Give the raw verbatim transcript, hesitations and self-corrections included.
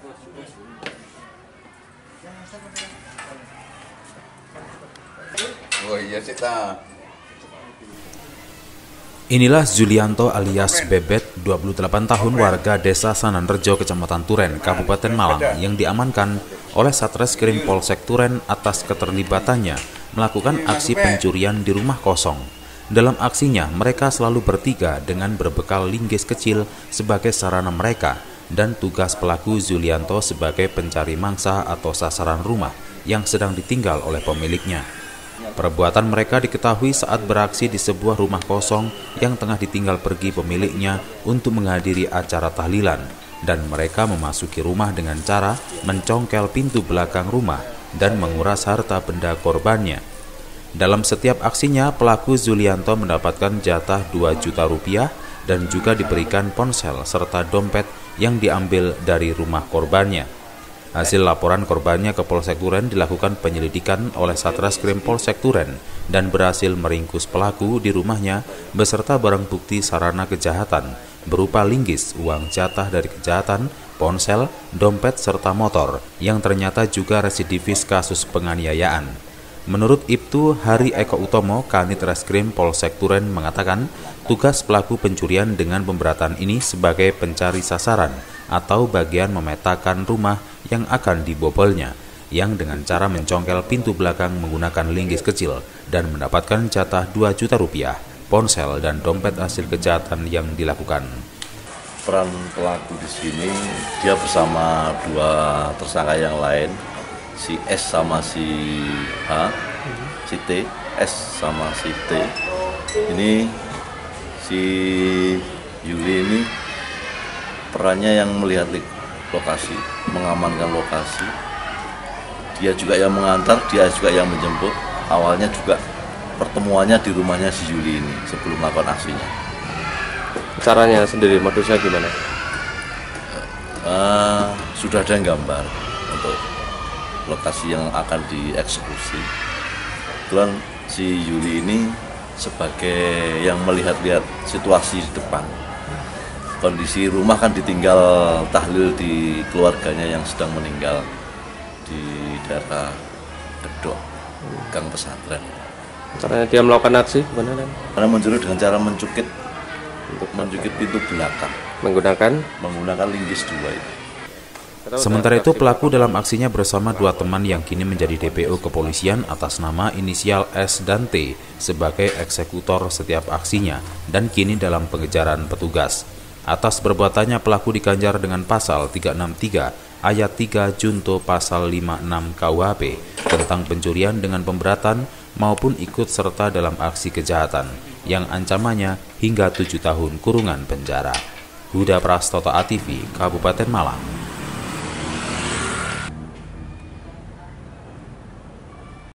Oh iya sih ta. Inilah Zulianto alias Bebet, dua puluh delapan tahun, warga Desa Sananrejo, Kecamatan Turen, Kabupaten Malang, yang diamankan oleh Satreskrim Polsek Turen atas keterlibatannya melakukan aksi pencurian di rumah kosong. Dalam aksinya, mereka selalu bertiga dengan berbekal linggis kecil sebagai sarana mereka dan tugas pelaku Zulianto sebagai pencari mangsa atau sasaran rumah yang sedang ditinggal oleh pemiliknya. Perbuatan mereka diketahui saat beraksi di sebuah rumah kosong yang tengah ditinggal pergi pemiliknya untuk menghadiri acara tahlilan, dan mereka memasuki rumah dengan cara mencongkel pintu belakang rumah dan menguras harta benda korbannya. Dalam setiap aksinya, pelaku Zulianto mendapatkan jatah dua juta rupiah dan juga diberikan ponsel serta dompet yang diambil dari rumah korbannya. Hasil laporan korbannya ke Polsek Turen dilakukan penyelidikan oleh Satreskrim Polsek Turen dan berhasil meringkus pelaku di rumahnya beserta barang bukti sarana kejahatan berupa linggis, uang jatah dari kejahatan, ponsel, dompet, serta motor yang ternyata juga residivis kasus penganiayaan. Menurut Ibtu Hari Eko Utomo, Kanit Reskrim Polsek Turen mengatakan tugas pelaku pencurian dengan pemberatan ini sebagai pencari sasaran atau bagian memetakan rumah yang akan dibobolnya, yang dengan cara mencongkel pintu belakang menggunakan linggis kecil dan mendapatkan jatah dua juta rupiah, ponsel dan dompet hasil kejahatan yang dilakukan. Peran pelaku di sini, dia bersama dua tersangka yang lain, si S sama si H, si T, S sama si T. Ini si Yuli ini perannya yang melihat lokasi, mengamankan lokasi. Dia juga yang mengantar, dia juga yang menjemput. Awalnya juga pertemuannya di rumahnya si Yuli ini sebelum melakukan aksinya. Caranya sendiri, modusnya gimana? Uh, sudah ada yang gambar untuk lokasi yang akan dieksekusi. Kemudian si Yuli ini sebagai yang melihat-lihat situasi di depan. Kondisi rumah kan ditinggal tahlil di keluarganya yang sedang meninggal di daerah Gedok, Gang Pesantren. Caranya dia melakukan aksi gimana? Karena mencuri dengan cara mencukit, untuk mencukit pintu belakang menggunakan menggunakan linggis dua itu. Sementara itu, pelaku dalam aksinya bersama dua teman yang kini menjadi D P O kepolisian atas nama inisial S dan T sebagai eksekutor setiap aksinya dan kini dalam pengejaran petugas. Atas perbuatannya, pelaku diganjar dengan pasal tiga enam tiga ayat tiga junto pasal lima enam K U H P tentang pencurian dengan pemberatan maupun ikut serta dalam aksi kejahatan yang ancamannya hingga tujuh tahun kurungan penjara. Huda Prastoto, A T V, Kabupaten Malang.